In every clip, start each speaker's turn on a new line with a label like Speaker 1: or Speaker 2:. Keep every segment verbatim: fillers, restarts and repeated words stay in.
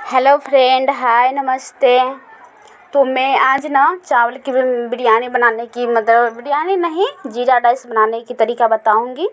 Speaker 1: Hello friend, हाय, नमस्ते। तो मैं आज ना चावल की बिरयानी बनाने की मतलब बिरयानी नहीं जीरा राइस बनाने की तरीका बताऊंगी।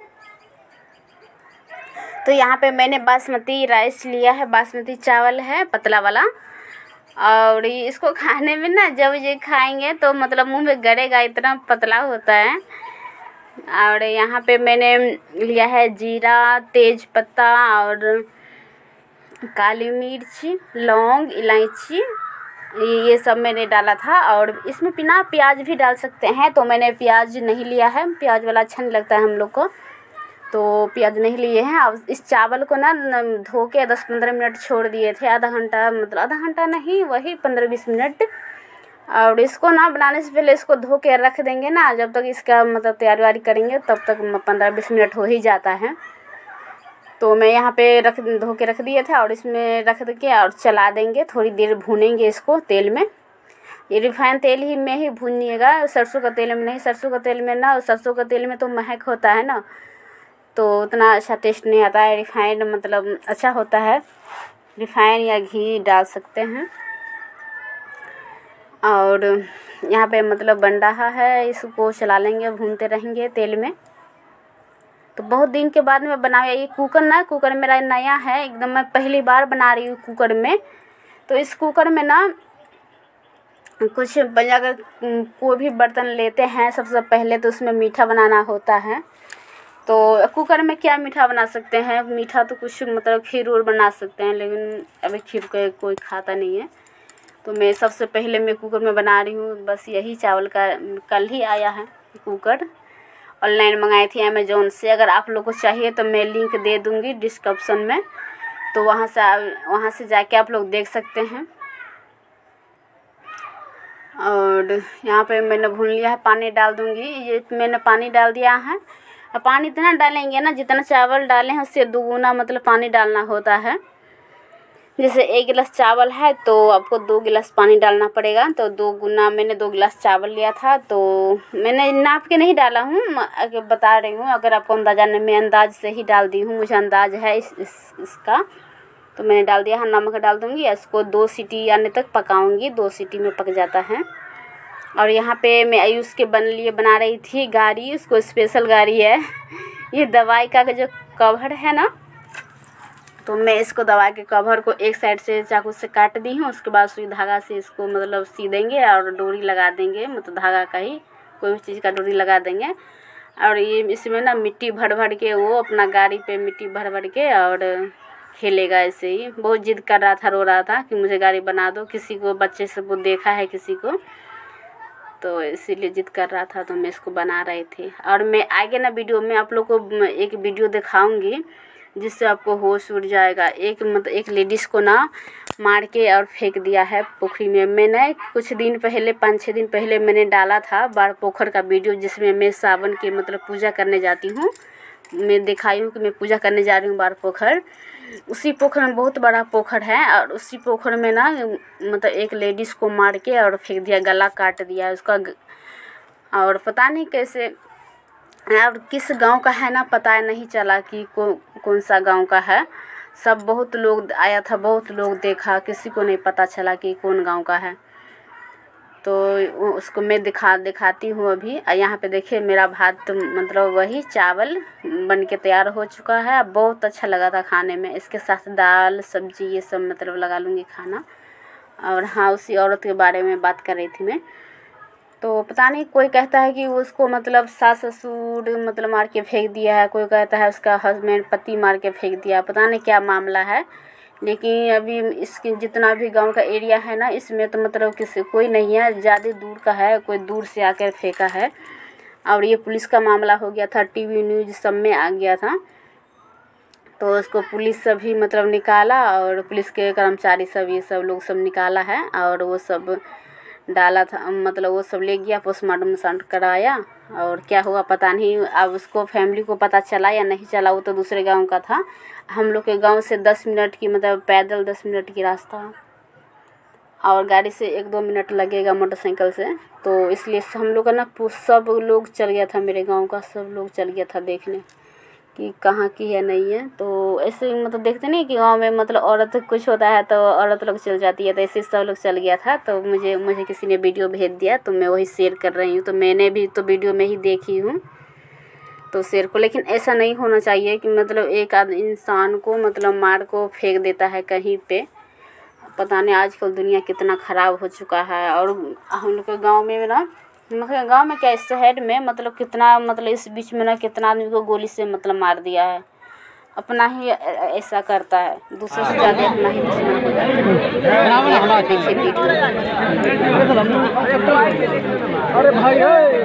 Speaker 1: तो यहाँ पे मैंने बासमती राइस लिया है, बासमती चावल है पतला वाला। और ये इसको खाने में ना जब ये खाएंगे तो मतलब मुंह में गड़ेगा, इतना पतला होता है। और यहाँ पे मैंने लिया है जीरा, तेज पत्ता और काली मिर्च, लौंग, इलायची, ये सब मैंने डाला था। और इसमें बिना प्याज भी डाल सकते हैं, तो मैंने प्याज नहीं लिया है, प्याज वाला अच्छा नहीं लगता है हम लोग को, तो प्याज नहीं लिए हैं। अब इस चावल को ना धो के दस पंद्रह मिनट छोड़ दिए थे, आधा घंटा, मतलब आधा घंटा नहीं, वही पंद्रह बीस मिनट। और इसको ना बनाने से पहले इसको धो के रख देंगे ना, जब तक इसका मतलब तैयारी वारी करेंगे तब तक पंद्रह बीस मिनट हो ही जाता है। तो मैं यहाँ पे रख धो के रख दिए थे और इसमें रख के और चला देंगे, थोड़ी देर भूनेंगे इसको तेल में। ये रिफाइन तेल ही में ही भूनिएगा, सरसों का तेल में नहीं। सरसों का तेल में ना, सरसों का तेल में तो महक होता है ना, तो उतना अच्छा टेस्ट नहीं आता है। रिफाइंड मतलब अच्छा होता है, रिफाइन या घी डाल सकते हैं। और यहाँ पे मतलब बन रहा है, इसको चला लेंगे, भूनते रहेंगे तेल में। तो बहुत दिन के बाद मैं बनाया ये कुकर ना, कुकर मेरा नया है एकदम, मैं पहली बार बना रही हूँ कुकर में। तो इस कुकर में ना कुछ अगर कोई भी बर्तन लेते हैं सबसे पहले तो उसमें मीठा बनाना होता है। तो कुकर में क्या मीठा बना सकते हैं, मीठा तो कुछ मतलब खीर उर बना सकते हैं, लेकिन अभी खीर को कोई खाता नहीं है। तो मैं सबसे पहले मैं कुकर में बना रही हूँ। बस यही चावल का कल ही आया है कुकर, ऑनलाइन मंगाई थी अमेज़ोन से। अगर आप लोग को चाहिए तो मैं लिंक दे दूँगी डिस्क्रिप्शन में, तो वहाँ से वहाँ से जाके आप लोग देख सकते हैं। और यहाँ पे मैंने भून लिया है, पानी डाल दूँगी। ये मैंने पानी डाल दिया है। और पानी इतना डालेंगे ना, जितना चावल डाले हैं उससे दोगुना मतलब पानी डालना होता है। जैसे एक गिलास चावल है तो आपको दो गिलास पानी डालना पड़ेगा। तो दो गुना मैंने दो गिलास चावल लिया था, तो मैंने नाप के नहीं डाला हूँ, बता रही हूँ। अगर आपको अंदाज़ा नहीं, मैं अंदाज से ही डाल दी हूँ, मुझे अंदाज़ है इस, इस इसका। तो मैंने डाल दिया है, नमक डाल दूँगी। इसको दो सीटी आने तक पकाऊँगी, दो सीटी में पक जाता है। और यहाँ पे मैं आयुष के बन लिए बना रही थी गाड़ी, उसको स्पेशल गाड़ी है। ये दवाई का जो कवर है ना, तो मैं इसको दवाई के कवर को एक साइड से चाकू से काट दी हूँ। उसके बाद सुई धागा से इसको मतलब सी देंगे और डोरी लगा देंगे, मतलब धागा का ही कोई भी चीज़ का डोरी लगा देंगे। और ये इसमें ना मिट्टी भर भर के वो अपना गाड़ी पे मिट्टी भर भर के और खेलेगा ऐसे ही। बहुत जिद कर रहा था, रो रहा था कि मुझे गाड़ी बना दो। किसी को बच्चे से वो देखा है किसी को, तो इसीलिए जिद कर रहा था, तो मैं इसको बना रही थी। और मैं आगे ना वीडियो में आप लोग को एक वीडियो दिखाऊंगी जिससे आपको होश उड़ जाएगा। एक मतलब एक लेडीज़ को ना मार के और फेंक दिया है पोखरी में। मैंने कुछ दिन पहले, पाँच छः दिन पहले मैंने डाला था बाढ़ पोखर का वीडियो, जिसमें मैं सावन की मतलब पूजा करने जाती हूँ। मैं दिखाई हूँ कि मैं पूजा करने जा रही हूँ बाढ़ पोखर। उसी पोखर में बहुत बड़ा पोखर है, और उसी पोखर में ना मतलब एक लेडीज़ को मार के और फेंक दिया, गला काट दिया उसका। और पता नहीं कैसे और किस गांव का है ना, पता नहीं चला कि कौ, कौन सा गांव का है। सब बहुत लोग आया था, बहुत लोग देखा, किसी को नहीं पता चला कि कौन गांव का है। तो उसको मैं दिखा दिखाती हूँ अभी। यहाँ पे देखिए मेरा भात तो मतलब वही चावल बन के तैयार हो चुका है। बहुत अच्छा लगा था खाने में, इसके साथ दाल सब्जी ये सब मतलब लगा लूँगी खाना। और हाँ, उसी औरत के बारे में बात कर रही थी मैं। तो पता नहीं, कोई कहता है कि उसको मतलब सास ससुर मतलब मार के फेंक दिया है, कोई कहता है उसका हस्बैंड पति मार के फेंक दिया, पता नहीं क्या मामला है। लेकिन अभी इसके जितना भी गांव का एरिया है ना, इसमें तो मतलब किसी कोई नहीं है, ज़्यादा दूर का है, कोई दूर से आकर फेंका है। और ये पुलिस का मामला हो गया था, टीवी न्यूज़ सब में आ गया था। तो उसको पुलिस सभी मतलब निकाला, और पुलिस के कर्मचारी सब ये सब लोग सब निकाला है। और वो सब डाला था, मतलब वो सब ले गया, पोस्टमार्टम कराया। और क्या हुआ पता नहीं, अब उसको फैमिली को पता चला या नहीं चला, वो तो दूसरे गांव का था। हम लोग के गांव से दस मिनट की मतलब पैदल दस मिनट की रास्ता, और गाड़ी से एक दो मिनट लगेगा मोटरसाइकिल से। तो इसलिए हम लोग का ना सब लोग चल गया था, मेरे गांव का सब लोग चल गया था देखने कि कहाँ की है नहीं है। तो ऐसे मतलब देखते नहीं कि गांव में मतलब औरत कुछ होता है तो औरत लोग चल जाती है, तो ऐसे सब लोग चल गया था। तो मुझे मुझे किसी ने वीडियो भेज दिया तो मैं वही शेयर कर रही हूँ। तो मैंने भी तो वीडियो में ही देखी हूँ तो शेयर को। लेकिन ऐसा नहीं होना चाहिए कि मतलब एक आध इंसान को मतलब मार को फेंक देता है कहीं पे। पता नहीं आजकल दुनिया कितना ख़राब हो चुका है। और हम लोग के गाँव में ना, मतलब गांव में क्या इस शहर में मतलब कितना मतलब इस बीच में ना कितना आदमी को गोली से मतलब मार दिया है। अपना ही ऐसा करता है, दूसरे से ज़्यादा अपना ही दुश्मन हो जाता है। देखिए वीडियो।
Speaker 2: अरे भाई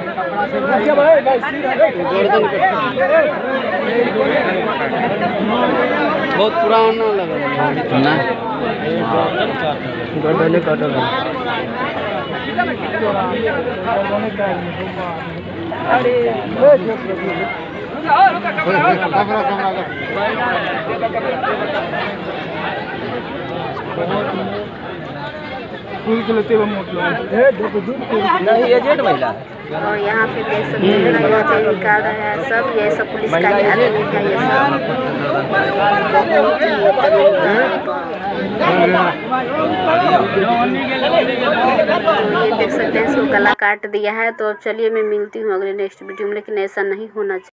Speaker 2: बहुत पुराना लगा ना गड्ढे कटल
Speaker 1: और यहाँ पे देख सकते हैं यहाँ पे निकाल रहा है सब, ये सब पुलिस का ही आदमी है ये सब। तो ये देख सकते हैं इसको गला काट दिया है। तो अब चलिए मैं मिलती हूँ अगले नेक्स्ट वीडियो में। लेकिन ऐसा नहीं होना चाहिए।